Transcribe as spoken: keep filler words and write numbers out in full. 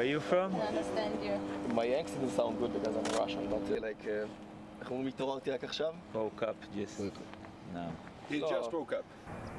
are you from? I understand you. My accent doesn't sound good because I'm Russian, but uh, like, uh, איך אומרים, התעוררתי רק עכשיו? Woke up just now. He No. just woke up.